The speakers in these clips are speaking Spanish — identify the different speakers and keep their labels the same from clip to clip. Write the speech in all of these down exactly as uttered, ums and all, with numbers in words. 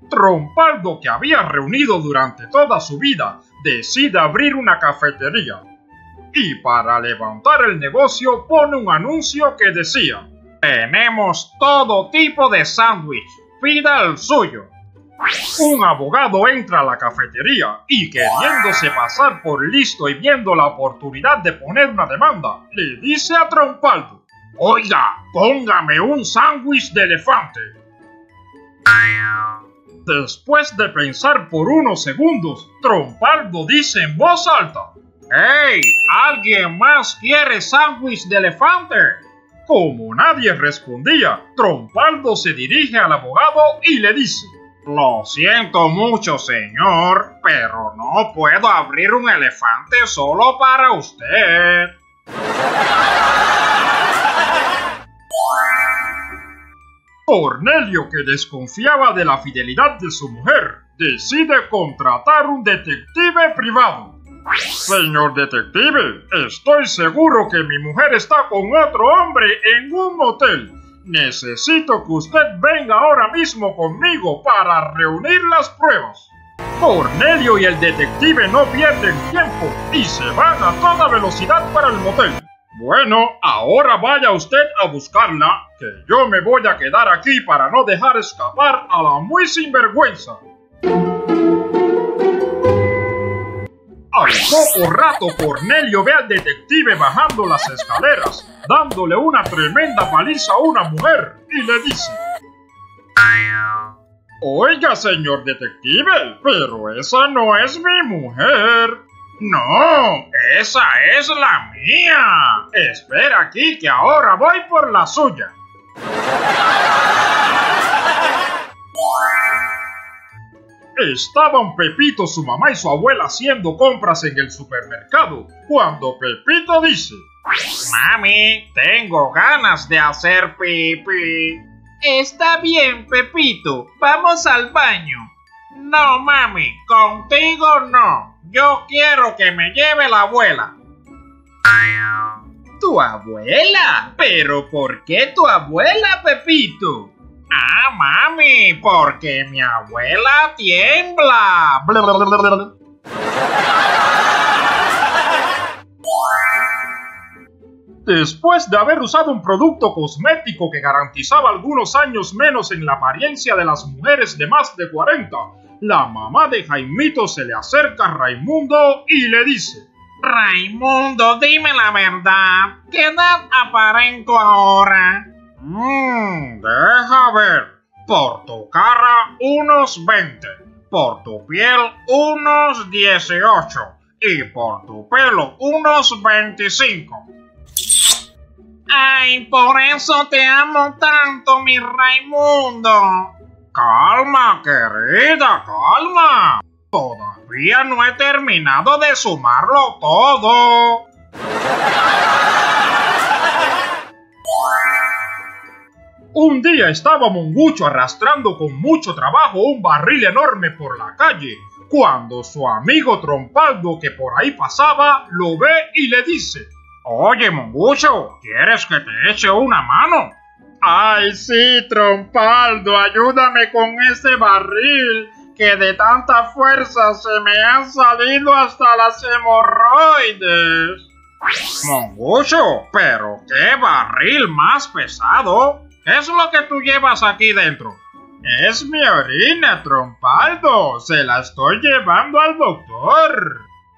Speaker 1: Trompaldo, que había reunido durante toda su vida, decide abrir una cafetería. Y para levantar el negocio pone un anuncio que decía: tenemos todo tipo de sándwich, pida el suyo. Un abogado entra a la cafetería y, queriéndose pasar por listo y viendo la oportunidad de poner una demanda, le dice a Trompaldo: oiga, póngame un sándwich de elefante. Después de pensar por unos segundos, Trompaldo dice en voz alta: ¡hey! ¿Alguien más quiere sándwich de elefante? Como nadie respondía, Trompaldo se dirige al abogado y le dice: lo siento mucho, señor, pero no puedo abrir un elefante solo para usted. Cornelio, que desconfiaba de la fidelidad de su mujer, decide contratar un detective privado. Señor detective, estoy seguro que mi mujer está con otro hombre en un motel. Necesito que usted venga ahora mismo conmigo para reunir las pruebas. Cornelio y el detective no pierden tiempo y se van a toda velocidad para el motel. Bueno, ahora vaya usted a buscarla, que yo me voy a quedar aquí para no dejar escapar a la muy sinvergüenza. Al poco rato, Cornelio ve al detective bajando las escaleras, dándole una tremenda paliza a una mujer, y le dice: oiga, señor detective, pero esa no es mi mujer. No, esa es la mía. Espera aquí que ahora voy por la suya. Estaban Pepito, su mamá y su abuela haciendo compras en el supermercado, cuando Pepito dice: mami, tengo ganas de hacer pipí. Está bien, Pepito, vamos al baño. No, mami, contigo no. Yo quiero que me lleve la abuela. ¿Tu abuela? ¿Pero por qué tu abuela, Pepito? Ah, mami, porque mi abuela tiembla. Después de haber usado un producto cosmético que garantizaba algunos años menos en la apariencia de las mujeres de más de cuarenta, la mamá de Jaimito se le acerca a Raimundo y le dice: Raimundo, dime la verdad, ¿qué edad aparento ahora? Mmm, deja ver. Por tu cara, unos veinte. Por tu piel, unos dieciocho. Y por tu pelo, unos veinticinco. Ay, por eso te amo tanto, mi Raimundo. Calma, querida, calma. Todavía no he terminado de sumarlo todo. Un día estaba Mongucho arrastrando con mucho trabajo un barril enorme por la calle, cuando su amigo Trompaldo, que por ahí pasaba, lo ve y le dice: Oye, Mongucho, ¿quieres que te eche una mano? Ay, sí, Trompaldo, ayúdame con ese barril, que de tanta fuerza se me han salido hasta las hemorroides. Mongucho, pero qué barril más pesado. ¿Qué es lo que tú llevas aquí dentro? Es mi orina, Trompaldo. Se la estoy llevando al doctor.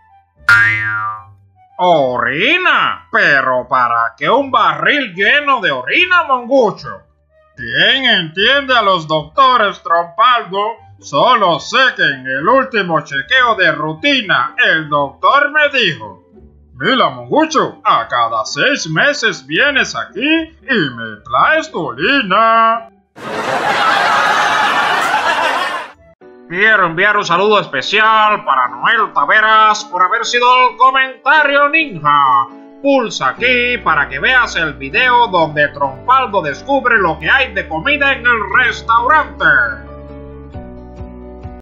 Speaker 1: ¿Orina? ¿Pero para qué un barril lleno de orina, Mongucho? ¿Quién entiende a los doctores, Trompaldo? Solo sé que en el último chequeo de rutina, el doctor me dijo: Mira, Mongucho, a cada seis meses vienes aquí y me traes tu orina. Quiero enviar un saludo especial para Noel Taveras por haber sido el comentario ninja. Pulsa aquí para que veas el video donde Trompaldo descubre lo que hay de comida en el restaurante.